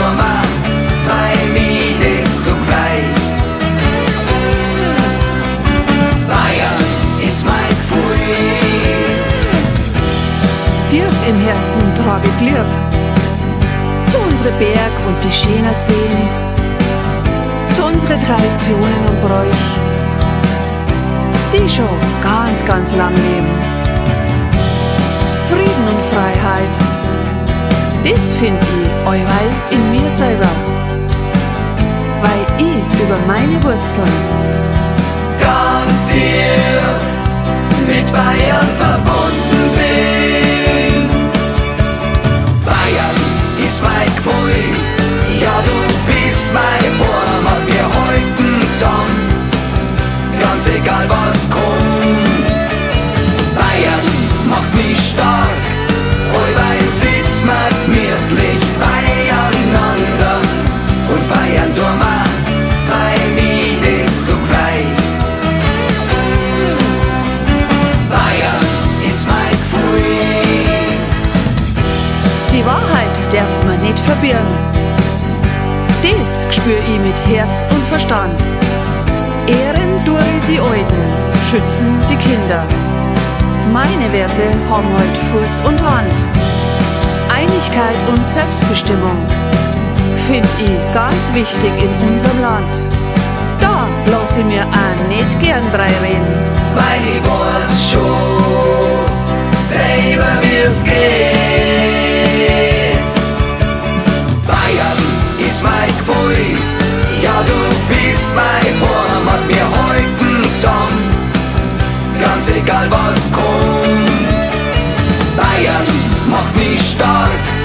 Dorma, weil mich das so gefreut. Bayern ist mein Gefühl. Tief im Herzen trage ich Glück zu unsere Berg und die schönen Seen, zu unsere Traditionen und Bräuch, die schon ganz, ganz lang leben. Frieden und Freiheit, das find ich allweil in mir selber, weil ich über meine Wurzeln Ganz tief mit Bayern verbunden bin. Bayern ist mein Gefühl, ja du bist mein Heimat, wir halten zusammen, ganz egal was kommt. Bayern macht mich stark, allweil sitzt man gemütlich beieinander und feiern tun wir, weil mich das so gefreut. Bayern ist mein Gefühl. die Wahrheit darf man nicht verbirgen. Das spür ich mit Herz und Verstand. Ehren durch die Alten, schützen die Kinder. Meine Werte haben halt Fuß und Hand. Einigkeit und Selbstbestimmung find ich ganz wichtig in unserem Land. Da lass ich mir auch nicht gern reinreden. Weil ich weiß schon selber wie's geht. Bayern ist mein Gefühl, ja du bist mein Heimat, wir halten zusammen, ganz egal was kommt. Bayern macht mich stark,